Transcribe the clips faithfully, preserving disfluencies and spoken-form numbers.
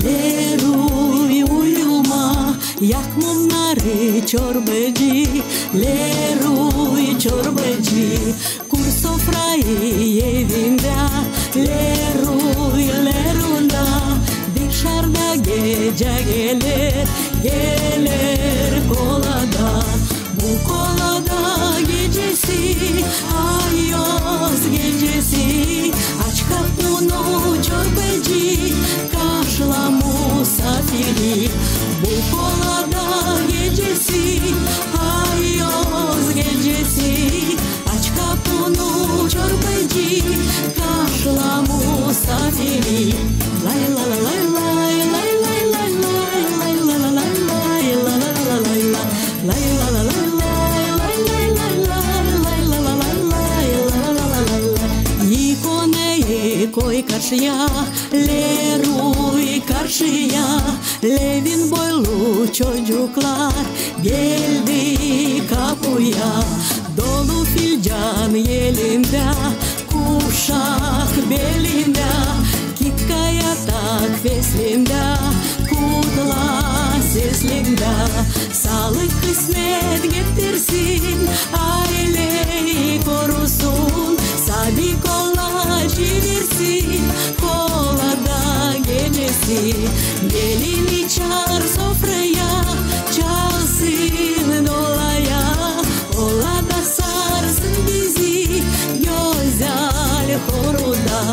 Leruy uyuma, yak mumları çorbacı. Leruy çorbacı, kur sofrayı evinde. Leruy lerunda, dışarıda gece gelir, gelir kolada. Bu kolada gecesi, ay yaz gecesi. Aç kapını çorbacı, karşıla misafiri. Bu kolada gecesi, ay yaz gecesi. Aç kapını çorbacı, karşıla misafiri. Lay la la lay lay lay lay lay lay lay la la lay lay la la la lay la lay la la lay. Koy karşıya, Leruy karşıya. Levin boylu çocuklar geldi kapıya. Dolu filcan elinde, kuşak belinde. Kikka yatak feslinde, kutla seslinde. Sağlık kısmet getirsin, aileyi korusun. Sadi kola çevirsin, kolada gecesi. Gelini çağır sofraya, çalsın dolaya. Olada sarsın bizi, güzel koruda.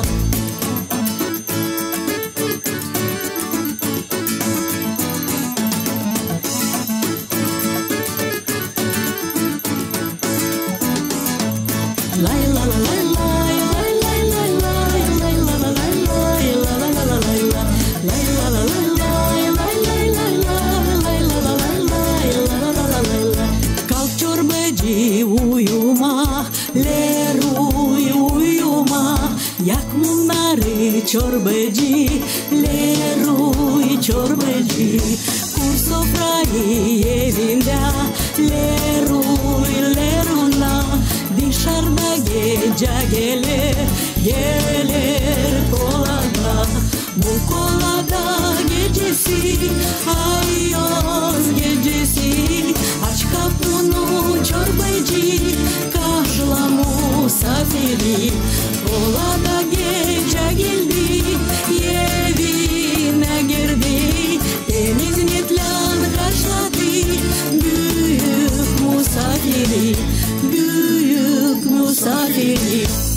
Lay la la lay lay lay lay lay lay lay la la lay lay la la la la lay la lay la la lay lay lay lay lay lay la la lay lay la la la lay la. Kalk çorbacı uyuma, Leruy uyuma. Yak mumları çorbacı, Leruy çorbacı. Kur sofrayı evinde, Leruy lerunda. Dışarıda gece gelir, gelir kolada. Bu kolada gecesi, ay yaz gecesi. Aç kapını çorbacı, karşıla misafiri. Kolada gece geldi, evine girdi. Temiz niyetle karşıladı, büyük misafiri. Büyük misafiri.